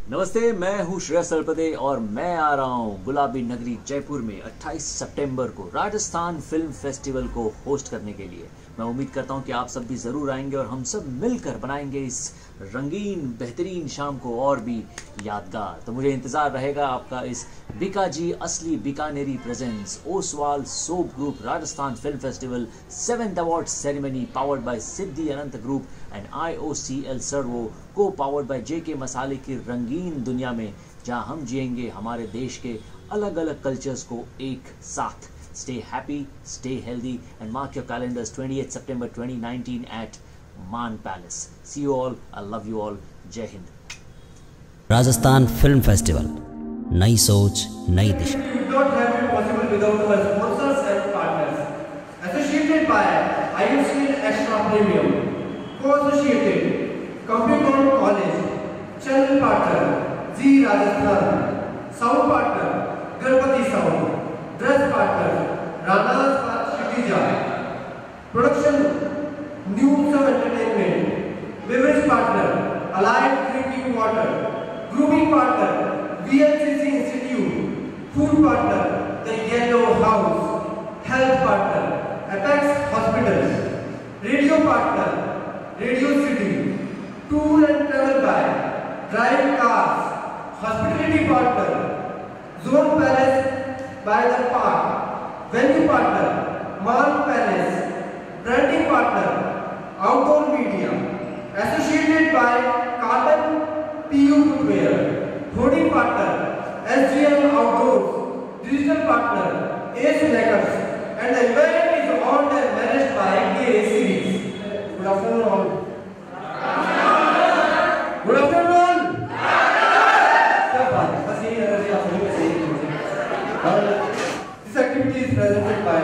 नमस्ते, मैं हूँ श्रेयस तलपदे और मैं आ रहा हूँ गुलाबी नगरी जयपुर में 28 सितंबर को राजस्थान फिल्म फेस्टिवल को होस्ट करने के लिए। मैं उम्मीद करता हूँ कि आप सब भी ज़रूर आएंगे और हम सब मिलकर बनाएंगे इस रंगीन बेहतरीन शाम को और भी यादगार। तो मुझे इंतज़ार रहेगा आपका इस बीकाजी असली बीकानेरी presents Oswal soap group Rajasthan film festival 7th award ceremony powered by Siddhi Anant group and IOCL Servo को पावर्ड बाय JK मसाले की रंगीन दुनिया में, जहां हम जिएंगे हमारे देश के अलग अलग कल्चर्स को एक साथ। Stay happy, stay healthy and mark your calendars 28 September 2019 at Maan Palace. See you all. I love you all. Jai Hind. Rajasthan film festival, नई सोच नई दिशा। It would not have been possible without our sponsors and partners. Associated by IOCL Extra Premium, co-associated Computer College, channel partner G Rajasthan, sound partner Ganpati Sound, dress partner Rana's Shitija, production New Some Entertainment, beverage partner Allied Drinking Water, grooming partner VLCC Institute, food partner The Yellow House, health partner Apex Hospitals, radio partner Radio City, tour and travel guide Drive Cars, hospitality partner Zone Palace by the Park, venue partner Maan Palace, branding partner Outdoor Media, associated by Carbon PU Footwear, holding partner SGM Outdoors, digital partner Ace Makers, and the event is owned and managed by KA Series. Good afternoon all. Good afternoon. क्या बात है, बस यही energy आप सभी में से ही मुझे। This activity is presented by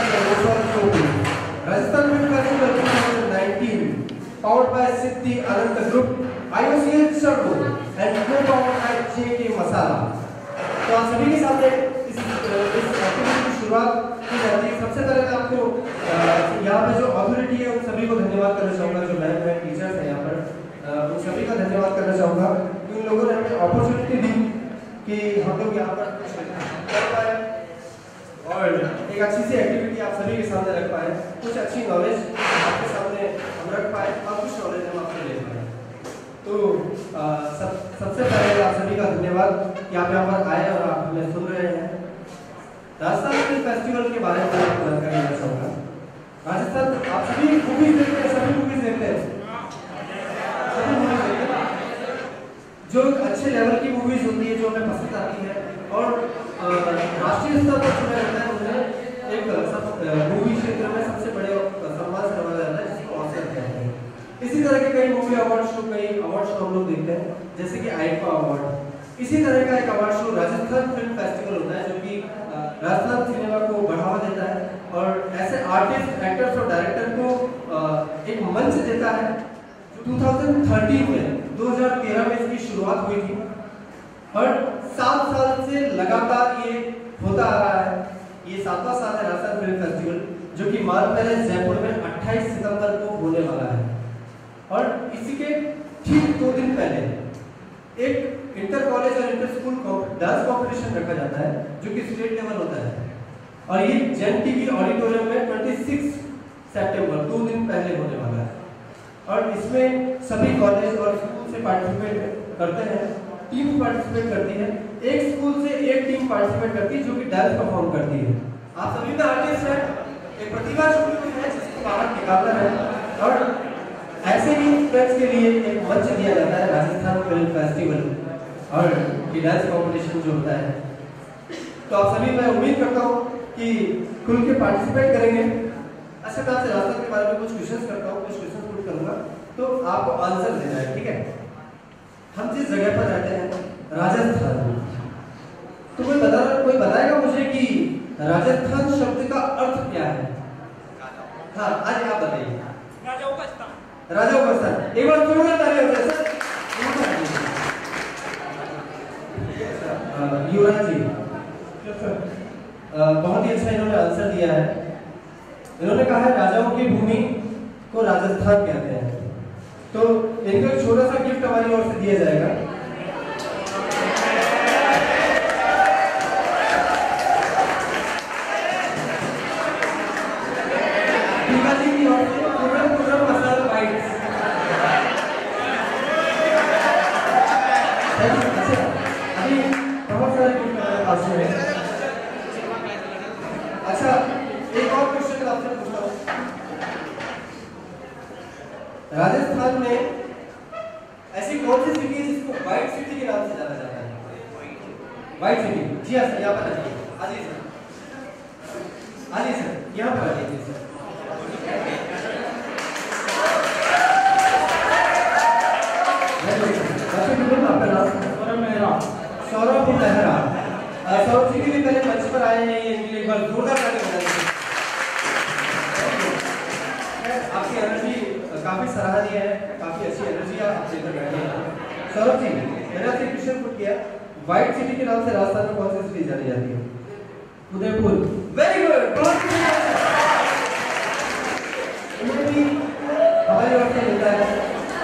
Rajasthan Film Festival 2019, powered by Siddhi Anant Group, IOCL Servo, and co-powered by JK Masala. तो आप सभी के सामने इस एक्टिविटी की शुरुआत की जाती है। सबसे पहले मैं आपको यहाँ पे जो अथॉरिटी है उन सभी को धन्यवाद करना चाहूँगा, जो मैम टीचर्स हैं यहाँ पर, उन सभी का धन्यवाद करना चाहूँगा कि उन लोगों ने हमें अपॉर्चुनिटी दी कि हम लोग यहाँ पर कुछ कर पाए और एक अच्छी सी एक्टिविटी आप सभी के सामने रख पाए, कुछ अच्छी नॉलेज आपके सामने हम रख पाए और कुछ नॉलेज हम आपसे ले पाए। तो सबसे पहले आप सभी का धन्यवाद कि आप यहाँ पर आए और आप हमें सुन रहे हैं। राजस्थान फिल्म फेस्टिवल के बारे में आपको जानकारी देना चाहूँगा। राजस्थान, आप सभी मूवीज देखते हैं, सभी मूवीज देखते हैं, सभी मूवीज देखते हैं। जो अच्छे लेवल की मूवीज होती है, जो हमें पसंद आती है और राष्ट्रीय स्तर पर चुना जाता है, उन्हें एक मूवी क्षेत्र में सबसे बड़े सम्मान से नवाजा जाता है, जिसको ऑस्कर कहते हैं। इसी तरह के कई मूवी अवार्ड शो, कई अवार्ड शो हम लोग देखते हैं, जैसे कि आईफा अवार्ड। इसी तरह का एक award show Rajasthan film festival होता है, जो कि राजस्थान सिनेमा को बढ़ावा देता है और ऐसे आर्टिस्ट, एक्टर्स और डायरेक्टर को एक मंच देता है। 2013 में 2013 में इसकी शुरुआत हुई थी और 7 साल से लगातार ये होता आ रहा है। ये 7वां साल है राजस्थान फिल्म फेस्टिवल, जो कि मान पैलेस जयपुर में 28 सितंबर को होने वाला है। और इसी के ठीक 2 दिन पहले एक इंटर कॉलेज और इंटर स्कूल डांस कॉम्पिटिशन रखा जाता है, जो कि स्टेट लेवल होता है और ये जेन टीवी ऑडिटोरियम में 26 सितंबर 2 दिन पहले होने वाला है। और इसमें सभी कॉलेज और स्कूल से पार्टिसिपेट करते हैं, टीम पार्टिसिपेट करती है, एक स्कूल से एक टीम पार्टिसिपेट करती है जो कि डांस परफॉर्म करती है। आप सभी में आर्टिस्ट है, एक प्रतिभा छुपी हुई है जिसको बाहर निकालना है और ऐसे ही स्टूडेंट्स के लिए एक मंच दिया जाता है राजस्थान फिल्म फेस्टिवल और ये डांस कॉम्पिटिशन जो होता है। तो आप सभी, मैं उम्मीद करता हूँ कि खुल के पार्टिसिपेट करेंगे। अच्छा, मैं आपसे राजस्थान के बारे में कुछ क्वेश्चंस करता हूँ, कुछ क्वेश्चन पुट करूँगा, तो आपको आंसर देना है, ठीक है? हम जिस जगह पर रहते हैं राजस्थान, तो कोई बताएगा मुझे कि राजस्थान शब्द का अर्थ क्या है? हाँ, आज आप बताइए। राजाओं का स्थान। एक बार जोरदार तालियां हो जाए सर। युवराज जी, बहुत ही अच्छा इन्होंने आंसर दिया है। इन्होंने कहा है राजाओं की भूमि को राजस्थान कहते हैं। तो इनको एक छोटा सा गिफ्ट हमारी ओर से दिया जाएगा। राजस्थान में ऐसी कौन सी सिटी है जिसको व्हाइट सिटी के नाम से जाना जाता है? White city. जी हाँ सर, यहाँ पर आइए। आइए सर, आइए सर, यहाँ पर आइए सर। आपका नाम? सौरभ मेहरा। सौरभ जी के लिए पहले मंच पर आए हैं, ये एक बार जोरदार ताली बजाइए। आपकी एनर्जी काफी सराहनीय है, काफी अच्छी एनर्जी आप लेकर बैठे हैं। सौरभ जी, मैंने आपसे क्वेश्चन पुट किया, व्हाइट सिटी के नाम से राजस्थान में कौन सी सिटी जानी जाती है? उदयपुर। वेरी गुड, बहुत बढ़िया। इन्हें भी हमारी ओर से मिलता है।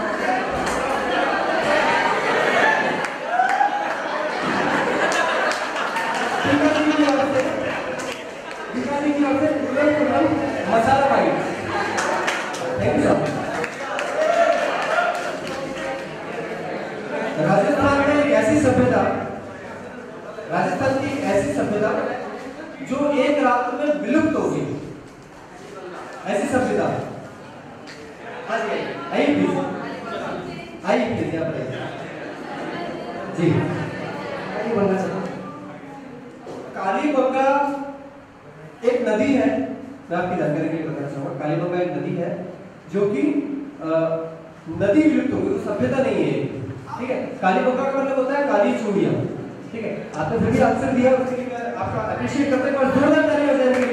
Masala white. Thank you sir. Rajasthan में एक ऐसी सभ्यता, राजस्थान की ऐसी सभ्यता जो एक रात में विलुप्त हो गई, ऐसी सभ्यता। आइए प्लीज, आइए प्लीज यहाँ पर जी। कालीबंगा एक नदी है, मैं आपकी जानकारी के लिए बताना चाहूंगा। कालीबंगा एक नदी है जो कि नदी विलुप्त हो गई, सभ्यता नहीं है, ठीक है। कालीबंगा का मतलब होता है काली चूड़ियां, ठीक है। आपने फिर भी आंसर दिया, उसके लिए मैं आपका अप्रिशिएट करते हैं और जोरदार ताली बजाने के लिए।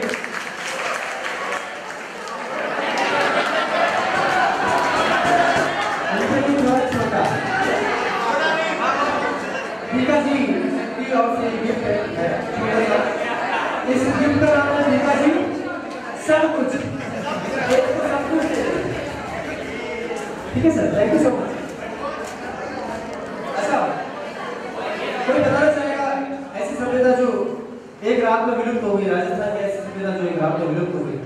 दीपा जी की ओर से गिफ्ट है, इस गिफ्ट का नाम है दीपा जी सब कुछ, सब कुछ, ठीक है sir, thank you so much. अच्छा, कोई बताना चाहेगा ऐसी सभ्यता जो एक रात में विलुप्त हो गई? राजस्थान की ऐसी सभ्यता जो एक रात में विलुप्त हो गई?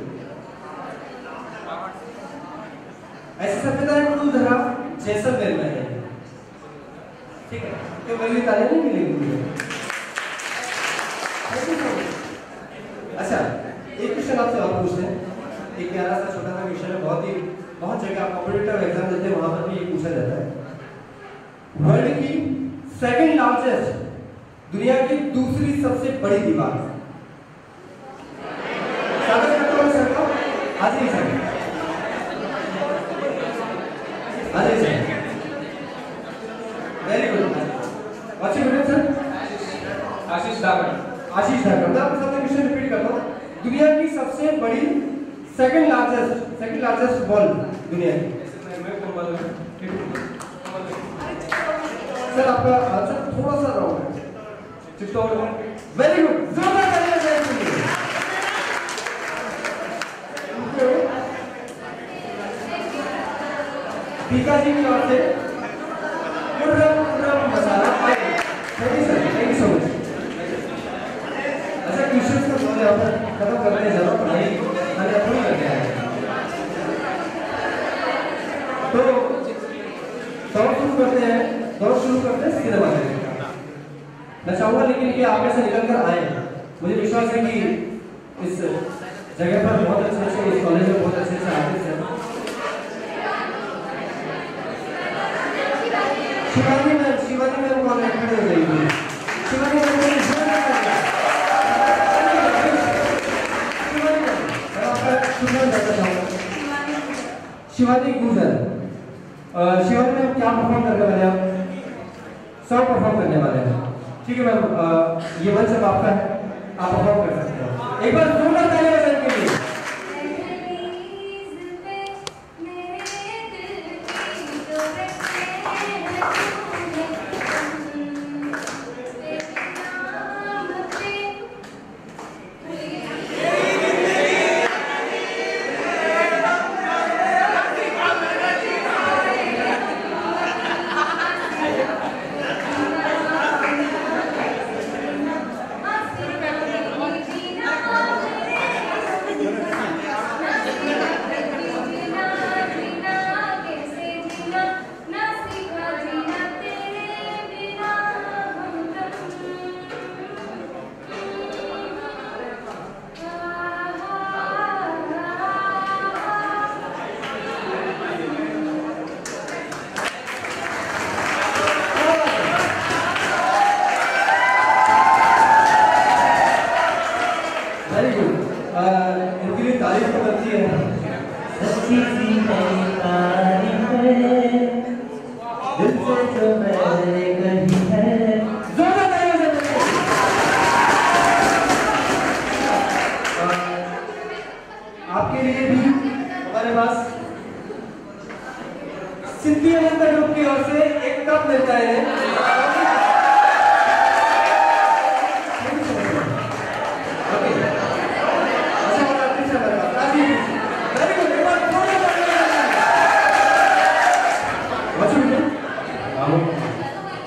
ऐसी सभ्यता है कुलधरा जैसलमेर में है, ठीक है। तो मेरी ताली नहीं मिलेगी मुझे। अच्छा, एक क्वेश्चन आपसे और पूछते हैं, एक प्यारा सा छोटा सा क्वेश्चन है, बहुत जगह आप कॉम्पिटिटिव एग्जाम देते हैं, वहां पर भी ये पूछा जाता है। वर्ल्ड की सेकंड लार्जेस्ट, दुनिया की दूसरी सबसे बड़ी दीवार। स्वागत करता हूं सर का। हाजिर सर, हाजिर सर, वेरी गुड। अच्छी गुड सर। आशीष धाकड़। आशीष धाकड़, मैं आपके सामने क्वेश्चन रिपीट करता हूँ। दुनिया की सबसे बड़ी सेकंड लार्जेस्ट वॉल दुनिया की। सर आपका आंसर थोड़ा सा रॉन्ग है। चित्तौड़। वेरी गुड, जोरदार तालियां बजाइए। दीपा जी की ओर से masala. Thank you sir, thank you so much. अच्छा, क्वेश्चन को थोड़ा यहाँ पर खत्म करने की जरूरत नहीं, मैंने अपनी कर दिया है। तो दौड़ शुरू करते हैं सिनेमा से। मैं चाहूंगा लेकिन कि आप ऐसे निकल कर आए। मुझे विश्वास है कि इस जगह पर बहुत अच्छे इस कॉलेज में बहुत अच्छे आर्टिस्ट हैं। शिवानी मैम कॉल खड़े हो जाएगी। शिवानी मैम शिवानी गुजर। शिवानी मैम क्या परफॉर्म करने वाले हैं? सब परफॉर्म करने वाले हैं, ठीक है मैम। ये मंच अब आपका है, आप परफॉर्म कर सकते हो। एक बार जोरदार तालियां बजाने के लिए।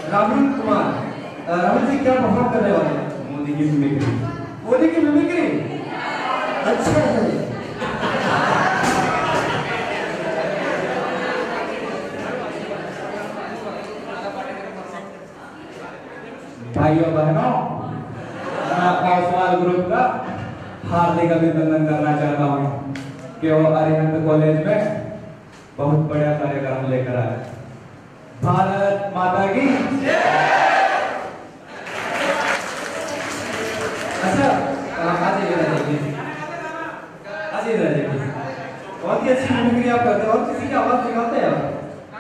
राहुल कुमार। राहुल जी क्या परफॉर्म करने वाले हैं? मोदी की मिमिक्री। मोदी की मिमिक्री? अच्छा है। भाइयों बहनों, मैं ओसवाल ग्रुप का हार्दिक अभिनंदन करना चाहता हूँ कि वो अरिहंत कॉलेज में बहुत बढ़िया कार्यक्रम लेकर आए। भारत माता की। अच्छा आज बहुत ही अच्छी मिमिक्री आप करते हैं और किसी की आवाज निकालते हैं आप?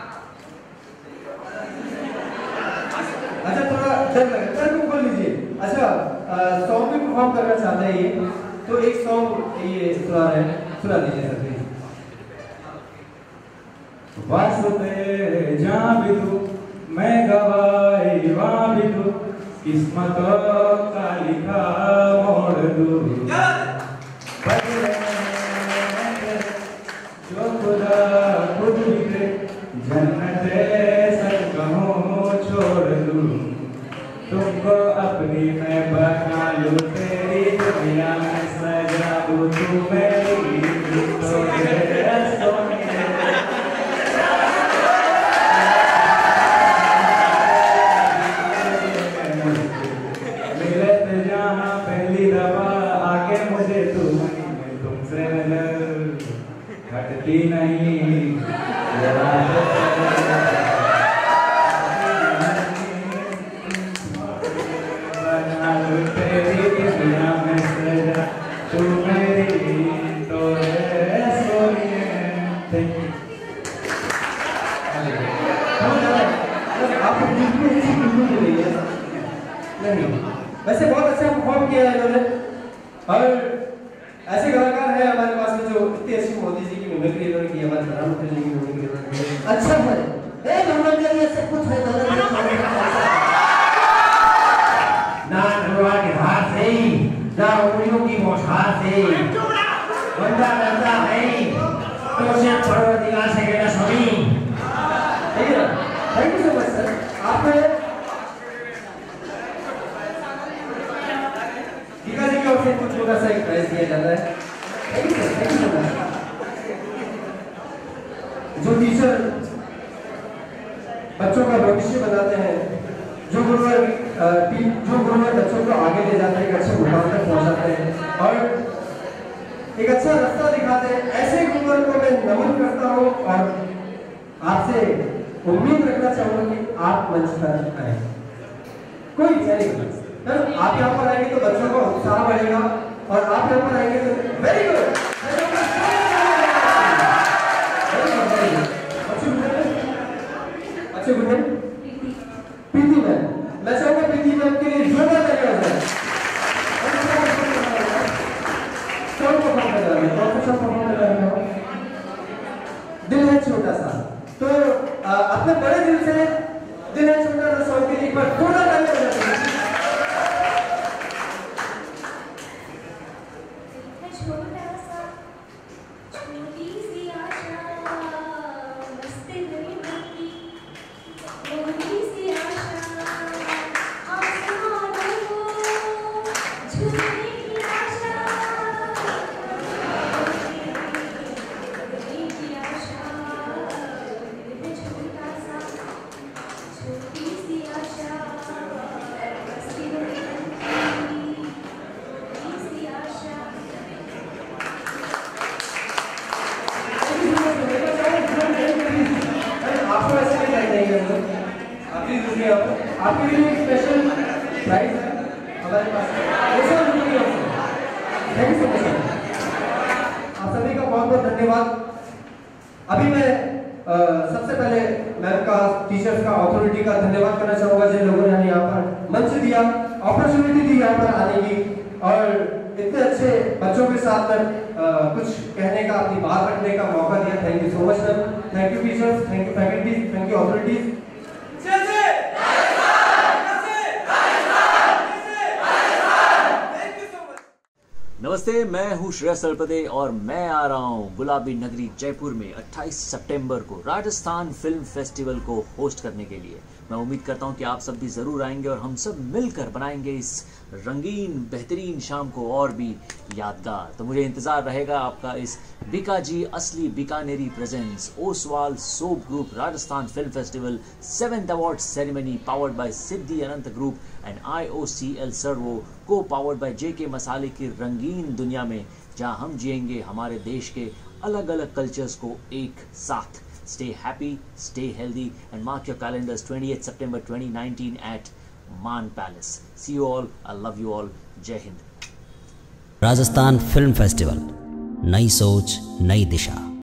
अच्छा थोड़ा डर लगा, डर को बोल लीजिए। अच्छा सॉन्ग भी परफॉर्म करना चाहते हैं ये, तो एक सॉन्ग ये सुना दीजिए सर प्लीज। वास्ते जहाँ भी तू, मैं गवाई वहाँ भी तू, किस्मतों का लिखा मोड़ दूँ। जो खुदा खुद भी दे, जन्नते सच कहूँ छोड़ दूँ। तुमको अपनी मैं बना लूँ, तेरी दुनिया में सजा दूँ, तू मेरी तो हटती नहीं बना लो तेरी दुनिया में सजा, तू मेरी तो आपको बिल्कुल ऐसी बिल्कुल मिली है नहीं? वैसे बहुत अच्छा परफॉर्म किया है इन्होंने और ऐसे कलाकार हैं हमारे पास में जो इतनी अच्छी मोदी जी की मिमिक्री इन्होंने की, हमारे प्रधानमंत्री जी की मिमिक्री इन्होंने की। अच्छा है ए भगवान के लिए सब कुछ है ना नरवा के हाथ से ना उंगलियों की बौछार से बंदा करता है तो से परवरदिगार से कहना स्वामी। ठीक है, thank you so much sir. आपने से कुछ छोटा सा एक प्राइज दिया जाता है। Thank you so much. जो टीचर बच्चों का भविष्य बनाते हैं, जो गुरुवर बच्चों को आगे ले जाते हैं, एक अच्छे मुकाम तक पहुंचाते हैं और एक अच्छा रास्ता दिखाते हैं, ऐसे गुरुवर को मैं नमन करता हूँ और आपसे उम्मीद रखना चाहूँगा कि आप मंच पर आए। कोई चलेगा आप यहाँ पर आएंगे तो बच्चों का उत्साह बढ़ेगा और आप यहाँ पर आएंगे तो वेरी गुड। अच्छे गुड प्रीति मैम, मैं चाहूँगा प्रीति मैम के लिए जोरदार तालियां हो जाए। दिल है छोटा सा तो अपने बड़े दिल से दिल है छोटा सा सॉन्ग के लिए एक बार जोरदार तालियां हो जाए। आपके लिए एक स्पेशल प्राइज है हमारे पास। Thank you so much. आप सभी का बहुत बहुत धन्यवाद। अभी मैं सबसे पहले मैम का, टीचर्स का, अथॉरिटी का धन्यवाद करना चाहूँगा जिन लोगों ने हमें यहाँ पर मंच दिया, अपॉर्चुनिटी दी यहाँ पर आने की और इतने अच्छे बच्चों के साथ में कुछ कहने का, अपनी बात रखने का मौका दिया। Thank you so much ma'am. Thank you teachers, thank you faculties, thank you authorities. नमस्कार। नमस्ते, मैं हूँ श्रेयस तलपदे और मैं आ रहा हूँ गुलाबी नगरी जयपुर में 28 सितंबर को राजस्थान फिल्म फेस्टिवल को होस्ट करने के लिए। मैं उम्मीद करता हूँ कि आप सब भी ज़रूर आएंगे और हम सब मिलकर बनाएंगे इस रंगीन बेहतरीन शाम को और भी यादगार। तो मुझे इंतज़ार रहेगा आपका इस बीकाजी असली बीकानेरी presents Oswal soap group Rajasthan film festival 7th award ceremony powered by Siddhi Anant group and IOCL Servo को पावर्ड बाय JK मसाले की रंगीन दुनिया में, जहां हम जिएंगे हमारे देश के अलग अलग कल्चर्स को एक साथ। Stay happy, stay healthy and mark your calendars 28th September 2019 at Maan Palace. See you all. I love you all. Jai Hind. Rajasthan film festival, नई सोच नई दिशा।